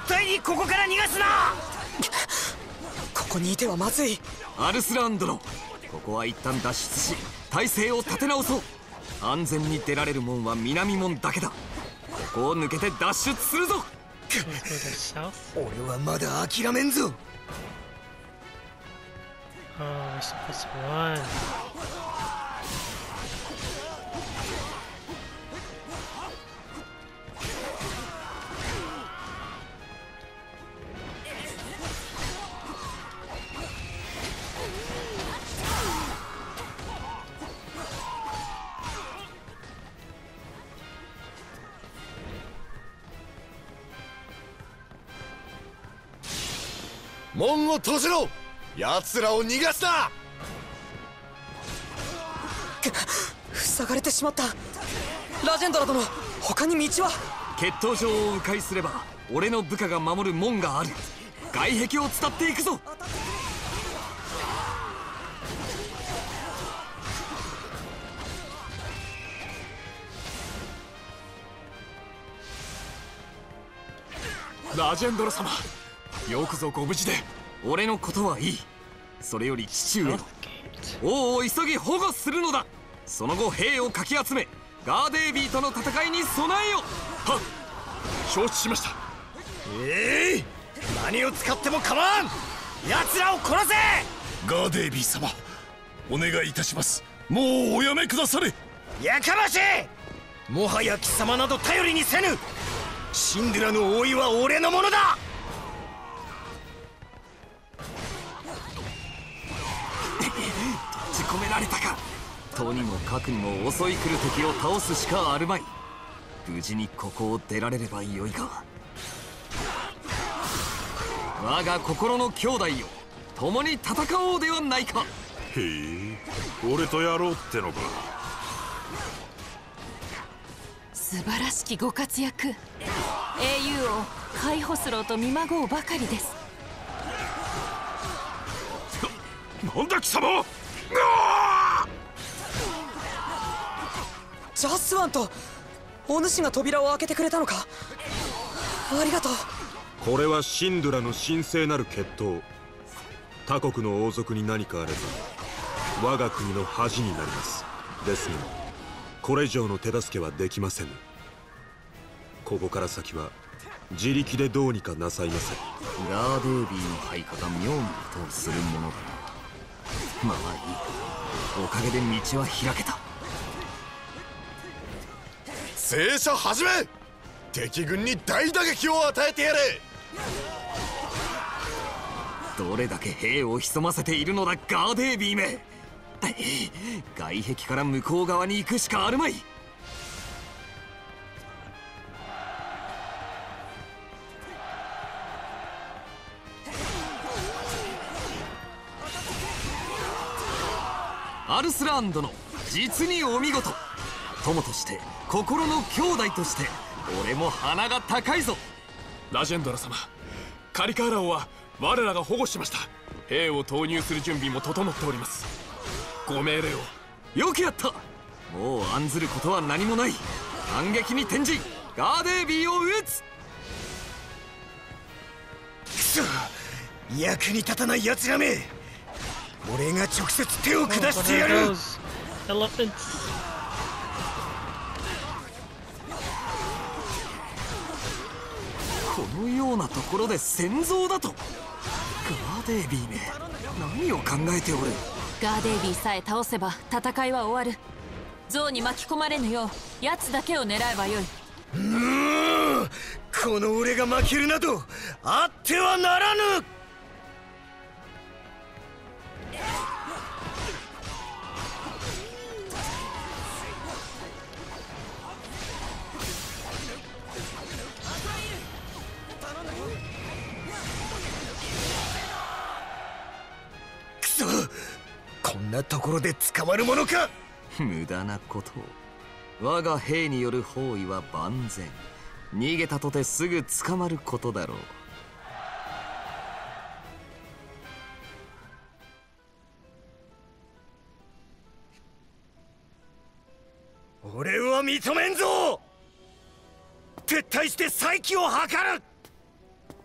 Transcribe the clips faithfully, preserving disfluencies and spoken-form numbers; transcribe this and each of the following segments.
対にここから逃がすな。 ここにいてはまずい。 アルスラーン殿、ここは一旦脱出し体勢を立て直そう。安全に出られる門は南門だけだ。ここを抜けて脱出するぞ。 俺はまだ諦めんぞ。 門を閉じろ。奴らを逃がすな。 塞がれてしまった。ラジェンドラ殿、他に道は？ 決闘場を迂回すれば俺の部下が守る門がある。外壁を伝っていくぞ。ラジェンドラ様、よくぞご無事で。俺のことはいい。それより父上、王を急ぎ保護するのだ。その後兵をかき集めガーデービーとの戦いに備えよ。 はっ、承知しました。 ええー、何を使っても構わん。奴らを殺せ。 ガーデービー様、お願いいたします。もうおやめくだされ。 やかましい。もはや貴様など頼りにせぬ。シンデュラの王位は俺のものだ。 閉じ込められたか。とにもかくにも襲い来る敵を倒すしかあるまい。無事にここを出られればよいが。我が心の兄弟よ、共に戦おうではないか。 へえ、俺とやろうってのか。 素晴らしきご活躍。英雄をカイホスローと見まごうばかりです。 な、なんだ貴様。 ジャスワンとお主が扉を開けてくれたのか。ありがとう。 これはシンドゥラの神聖なる決闘。他国の王族に何かあれば我が国の恥になります。ですがこれ以上の手助けはできません。ここから先は自力でどうにかなさいませ。 ガーデービーの配下が妙なことをするものだ。まあいい、おかげで道は開けた。 戦車始め。敵軍に大打撃を与えてやれ。 どれだけ兵を潜ませているのだガーデービーめ。外壁から向こう側に行くしかあるまい。アルスラーン殿、実にお見事。友として心の兄弟として俺も鼻が高いぞ。 ラジェンドラ様、カリカーラ王は我らが保護しました。兵を投入する準備も整っております。ご命令を。 よくやった。もう案ずることは何もない。反撃に転じガーデービーを撃つ。 くそ、役に立たない奴らめ。俺が直接手を下してやる。 このようなところで戦争だと。ガーデービーめ、何を考えておる。 ガーデービーさえ倒せば戦いは終わる。象に巻き込まれぬよう奴だけを狙えばよい。 うーん、この俺が負けるなどあってはならぬ。くそ、こんなところで捕まるものか。 無駄なことを。我が兵による包囲は万全。逃げたとてすぐ捕まることだろう。 俺は認めんぞ。撤退して再起を図る。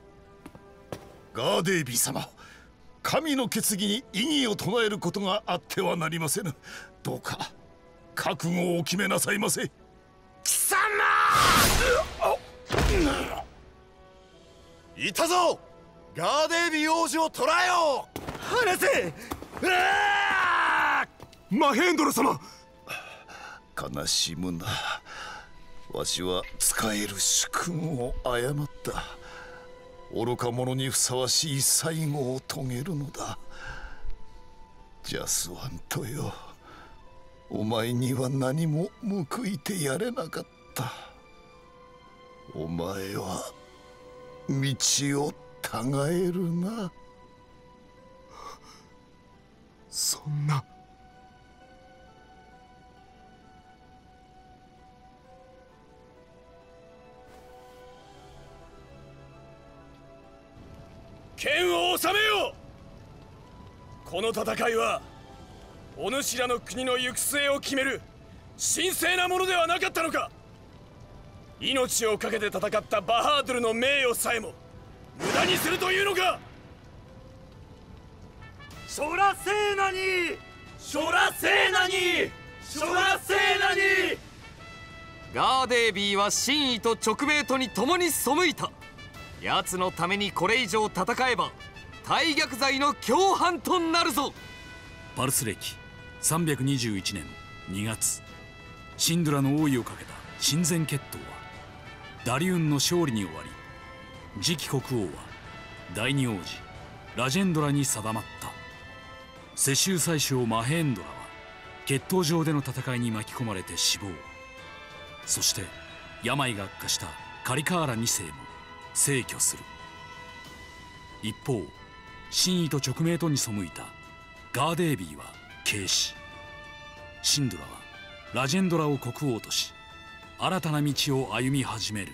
ガーデービー様、神の決議に異議を唱えることがあってはなりませぬ。どうか覚悟を決めなさいませ。 貴様！いたぞ、ガーデービー王子を捕らえよう。離せ！ マヘンドラ様！ 悲しむな。わしは使える主君を誤った。愚か者にふさわしい最後を遂げるのだ。ジャスワントよ、お前には何も報いてやれなかった。お前は道をたがえるな。 そんな。 剣を収めよう。この戦いはお主らの国の行く末を決める神聖なものではなかったのか。命を懸けて戦ったバハードゥルの名誉さえも無駄にするというのか。 ショラセーナに！ショラセーナに！ショラセーナに！ ガーデービーは真意と直命とに共に背いた。奴のためにこれ以上戦えば大逆罪の共犯となるぞ。 パルス歴さんびゃくにじゅういちねんにがつ、シンドラの王位をかけた親善決闘はダリューンの勝利に終わり、次期国王は第二王子ラジェンドラに定まった。世襲宰相マヘンドラは決闘場での戦いに巻き込まれて死亡。そして病が悪化したカリカーラにせいも逝去する。一方、真意と直命とに背いたガーデービーは軽視。シンドラはラジェンドラを国王とし、新たな道を歩み始める。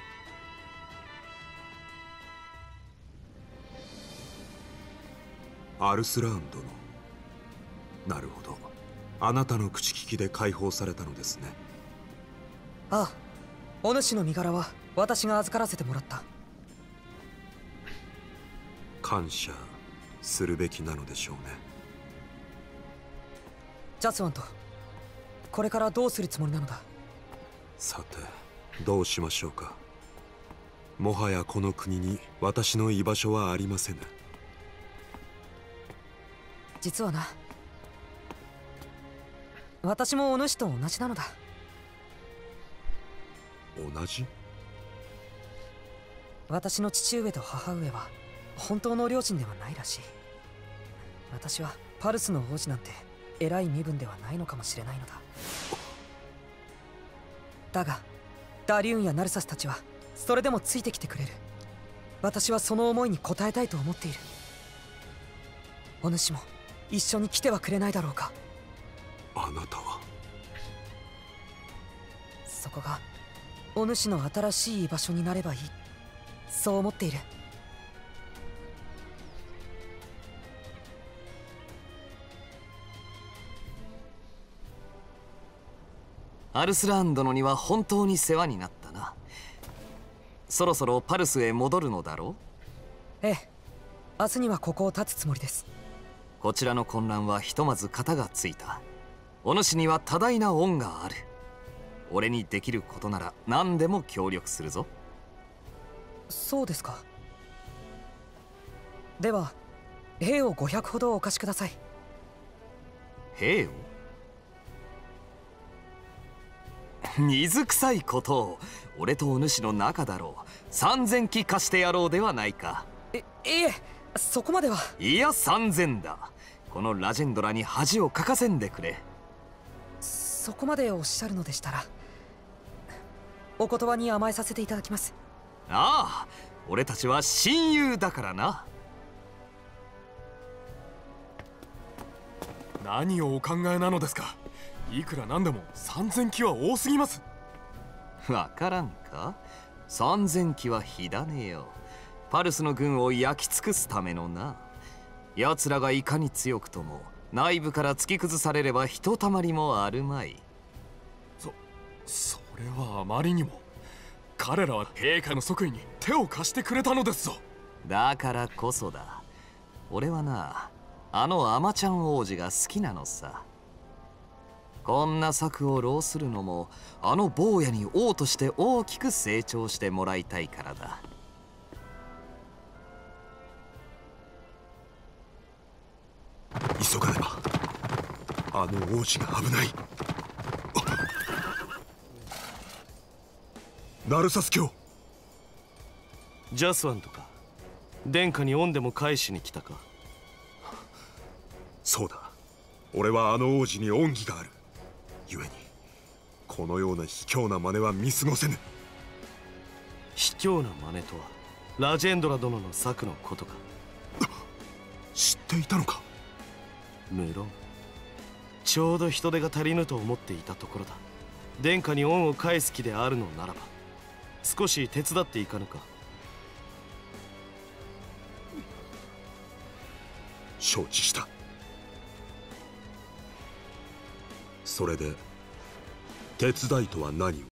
アルスラーン殿、なるほど、あなたの口利きで解放されたのですね。 ああ、お主の身柄は私が預からせてもらった。 感謝するべきなのでしょうね。 ジャスワント、これからどうするつもりなのだ。 さて、どうしましょうか。もはやこの国に私の居場所はありません。 実はな、私もお主と同じなのだ。 同じ？ 私の父上と母上は本当の両親ではないらしい。私はパルスの王子なんて偉い身分ではないのかもしれないのだ。だがダリューンやナルサスたちはそれでもついてきてくれる。私はその思いに応えたいと思っている。お主も一緒に来てはくれないだろうか。 あなたは？ そこがお主の新しい居場所になればいい、そう思っている。 アルスラーン殿には本当に世話になったな。そろそろパルスへ戻るのだろう？ええ、明日にはここを立つつもりです。 こちらの混乱はひとまず片がついた。お主には多大な恩がある。俺にできることなら何でも協力するぞ。 そうですか。では兵をごひゃくほどお貸しください。 兵を？水臭いことを。俺とお主の仲だろう。三千騎貸してやろうではないか。 え、いえ、そこまでは。 いや三千だ。このラジェンドラに恥をかかせんでくれ。 そこまでおっしゃるのでしたらお言葉に甘えさせていただきます。 ああ、俺たちは親友だからな。 何をお考えなのですか。いくらなんでも三千騎は多すぎます。 わからんか。三千騎は火種よ。パルスの軍を焼き尽くすためのな。奴らがいかに強くとも内部から突き崩されればひとたまりもあるまい。 そそれはあまりにも。彼らは陛下の即位に手を貸してくれたのですぞ。 だからこそだ。俺はな、あのアマちゃん王子が好きなのさ。こんな策を浪するのも、あの坊やに王として大きく成長してもらいたいからだ。 急がねば。あの王子が危ない。ナルサス卿。 ジャスワンとか殿下に恩でも返しに来たか。 そうだ、俺はあの王子に恩義がある。故にこのような卑怯な真似は見過ごせぬ。 卑怯な真似とはラジェンドラ殿の策のことか。 知っていたのか。 無論ちょうど人手が足りぬと思っていたところだ。殿下に恩を返す気であるのならば少し手伝っていかぬか。 承知した。それで手伝いとは何を。